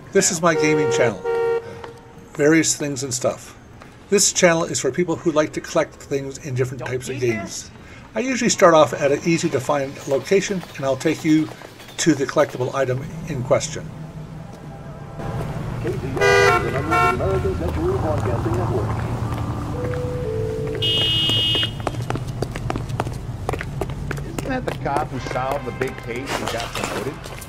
This is my gaming channel. Various things and stuff. This channel is for people who like to collect things in different types of games. I usually start off at an easy to find location, and I'll take you to the collectible item in question. KCR is a member of the American Century Broadcasting Network. Isn't that the cop who solved the big case and got promoted?